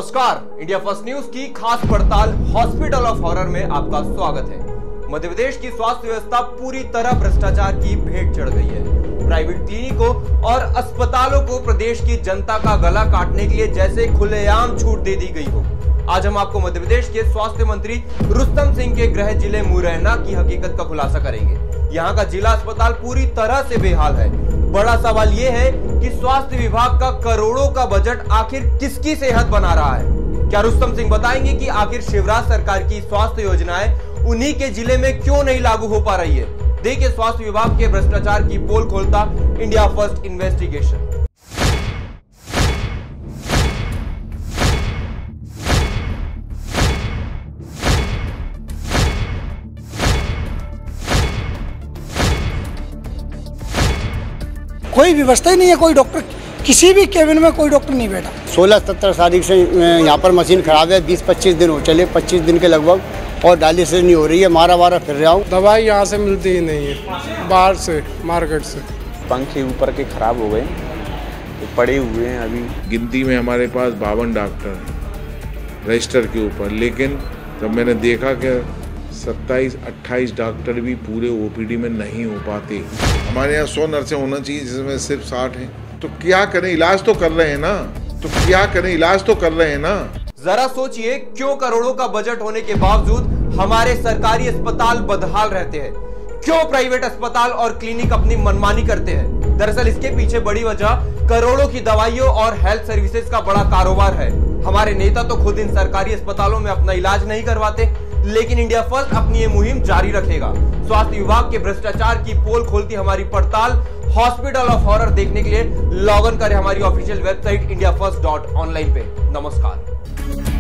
नमस्कार, India first news की खास पड़ताल हॉस्पिटल ऑफ हॉरर में आपका स्वागत है। मध्य प्रदेश की स्वास्थ्य व्यवस्था पूरी तरह भ्रष्टाचार की भेंट चढ़ गई है। प्राइवेट क्लिनिकों और अस्पतालों को प्रदेश की जनता का गला काटने के लिए जैसे खुलेआम छूट दे दी गई हो। आज हम आपको मध्य प्रदेश के स्वास्थ्य मंत्री रुस्तम सिंह के गृह जिले मुरैना की हकीकत का खुलासा करेंगे। यहाँ का जिला अस्पताल पूरी तरह से बेहाल है। बड़ा सवाल ये है कि स्वास्थ्य विभाग का करोड़ों का बजट आखिर किसकी सेहत बना रहा है। क्या रुस्तम सिंह बताएंगे कि आखिर शिवराज सरकार की स्वास्थ्य योजनाएं उन्हीं के जिले में क्यों नहीं लागू हो पा रही है। देखिए स्वास्थ्य विभाग के भ्रष्टाचार की पोल खोलता इंडिया फर्स्ट इन्वेस्टिगेशन। कोई व्यवस्था ही नहीं है, कोई डॉक्टर किसी भी केबिन में कोई डॉक्टर नहीं बैठा। 16-17 तारीख से यहाँ पर मशीन खराब है। 20-25 दिन हो चले, 25 दिन के लगभग, और डायलिसिस नहीं हो रही है। मारा फिर रहा हूँ। दवाई यहाँ से मिलती ही नहीं है, बाहर से मार्केट से। पंखे ऊपर के खराब हो गए, तो पड़े हुए हैं अभी। गिनती में हमारे पास 52 डॉक्टर हैं रजिस्टर के ऊपर, लेकिन जब मैंने देखा कि 27-28 डॉक्टर भी पूरे ओपीडी में नहीं हो पाते। हमारे यहाँ 100 नर्सें होना चाहिए, जिसमें सिर्फ 60 हैं। तो क्या करें, इलाज तो कर रहे हैं ना। जरा सोचिए, क्यों करोड़ों का बजट होने के बावजूद हमारे सरकारी अस्पताल बदहाल रहते हैं। क्यों प्राइवेट अस्पताल और क्लिनिक अपनी मनमानी करते हैं। दरअसल इसके पीछे बड़ी वजह करोड़ों की दवाइयों और हेल्थ सर्विसेज का बड़ा कारोबार है। हमारे नेता तो खुद इन सरकारी अस्पतालों में अपना इलाज नहीं करवाते, लेकिन इंडिया फर्स्ट अपनी ये मुहिम जारी रखेगा। स्वास्थ्य विभाग के भ्रष्टाचार की पोल खोलती हमारी पड़ताल हॉस्पिटल ऑफ हॉरर देखने के लिए लॉग इन करें हमारी ऑफिशियल वेबसाइट indiafirst.online पे। नमस्कार।